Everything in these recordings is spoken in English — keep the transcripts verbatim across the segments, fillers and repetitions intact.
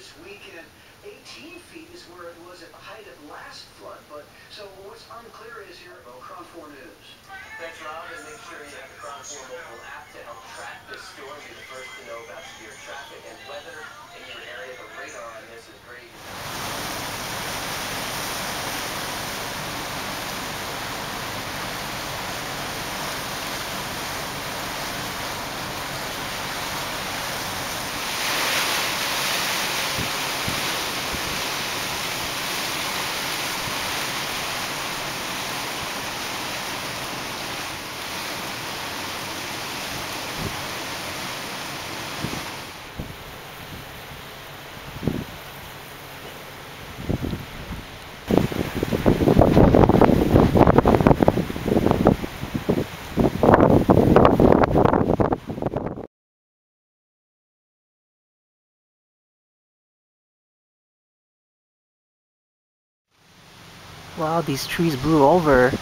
this weekend. eighteen feet is where it was at the height of last flood. But so what's unclear is here about Crown four News. Thanks, Rob, and make sure you have the Crown four mobile app to help track this storm. Be the first to know about severe traffic and weather in your area. The radar on this is great. Wow, these trees blew over.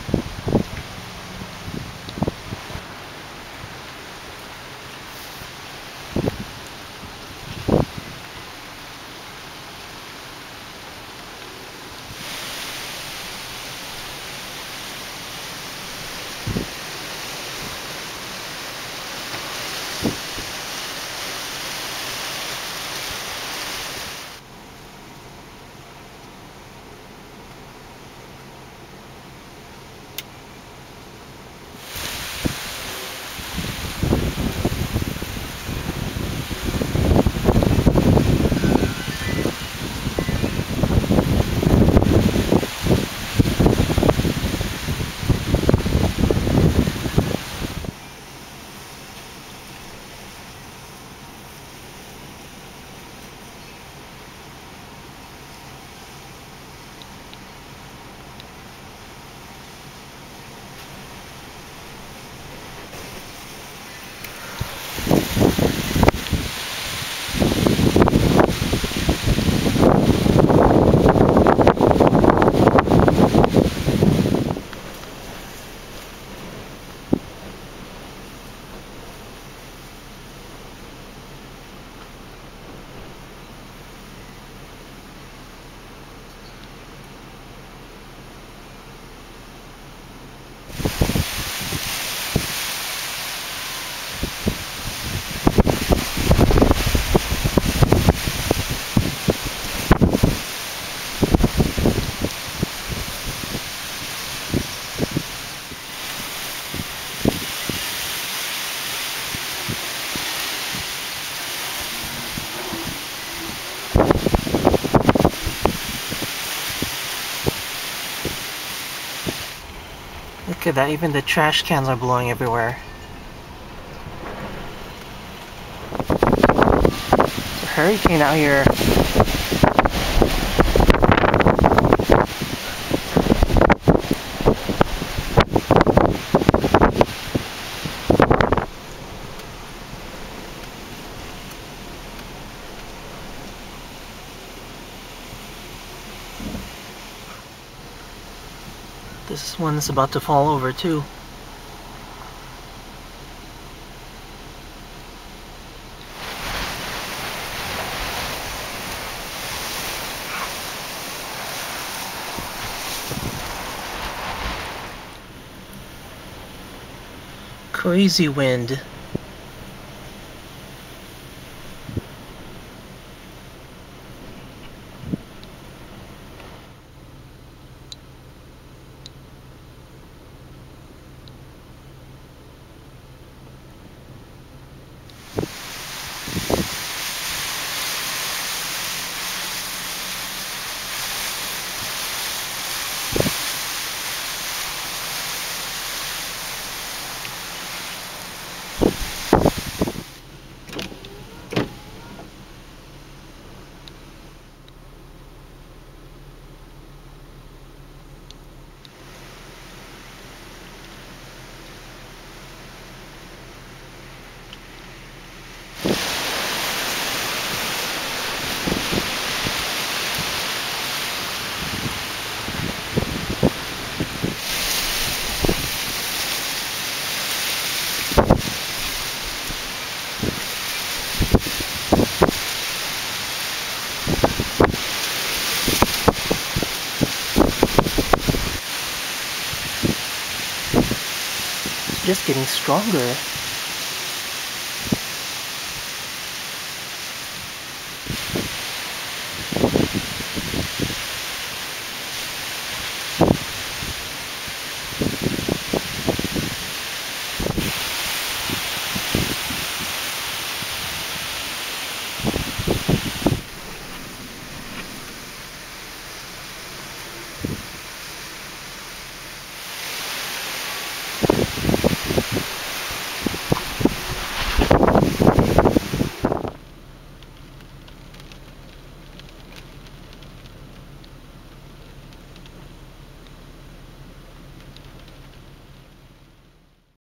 Look at that, even the trash cans are blowing everywhere. It's a hurricane out here. This one's about to fall over too. Crazy wind. just getting stronger.